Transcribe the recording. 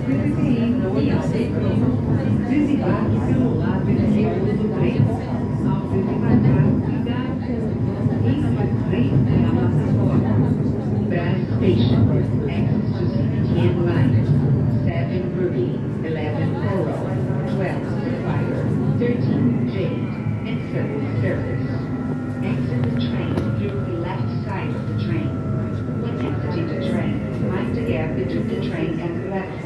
Desembarque pelo lado esquerdo do trem. Ao desembarcar, cuidado. Esse trem é a plataforma. Brass Station. Access to CPTM line. 7 Ruby, 11 Coral, 12 Sapphire, 13 Jade, and 7 Cirrus. Exit the train through the left side of the train. When exiting the train, mind the gap between the train and the platform.